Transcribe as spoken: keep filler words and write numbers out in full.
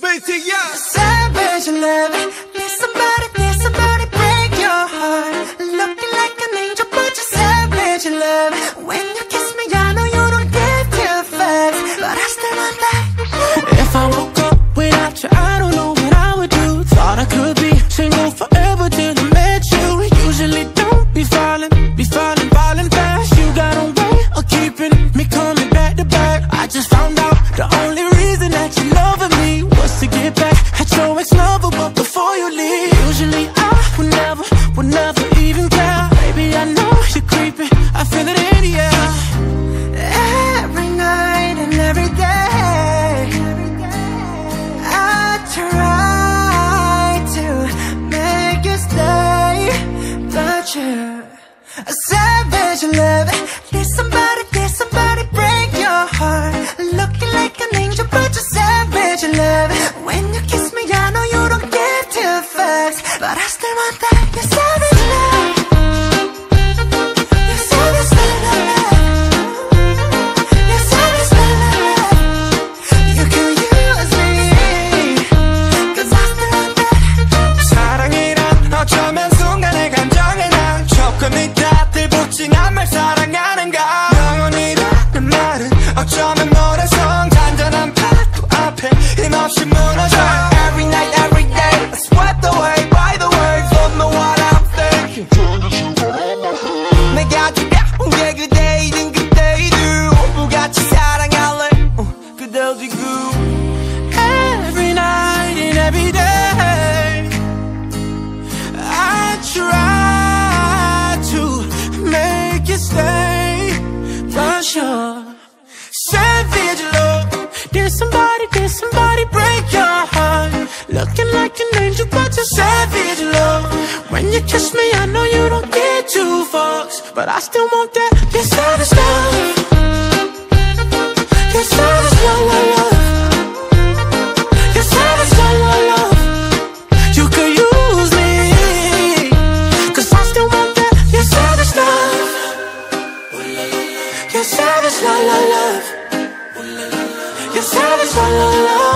basic, yeah. Savage love. Need somebody, need somebody break your heart. Looking like an angel, but you're savage love. When you kiss me, I know you don't give two fucks, but I still want that. If I woke up without you, I don't know what I would do. Thought I could be single forever till I met you. Usually don't be falling, be falling, falling fast. You got a way of keeping me coming back to back. I just found out the only reason that you loving me was to get back at your ex-lover, but before you leave, usually I would never, would never even care. Baby, I know you're creeping, I feel it in the air. Every night and every day, I try to make you stay, but you're a savage love. Need somebody, need somebody break your heart. Looking like an angel, but you're savage love. When you kiss me, I know you don't give two fucks, but I still want that. You're savage love. You're savage love. You're savage love. You can use me, 'cause I still want that. 사랑이란 어쩌면 순간의 감정에 난 조금 있다 들붙이난 말 사랑하는가. 영원이라는 말은 어쩌면 모래성 잔잔한 파도 앞에 힘없이 무너져. Every night, every day, I swept away by the words. Don't know what I'm thinking. 내가 두려운 게 그대이든 그대이든 모두같이 사랑할래. 어, 그대도 지금. Every night and every day, I try to make you stay, but you're savage love. Did somebody, did somebody break your heart? Looking like an angel, but you're savage love. When you kiss me, I know you don't get two fucks, but I still want that. You're savage love. You're savage love, love, love. You're savage love, love, love. You could use me, 'cause I still want that. You're savage love. You're savage love, love, love. You're savage love, love, love.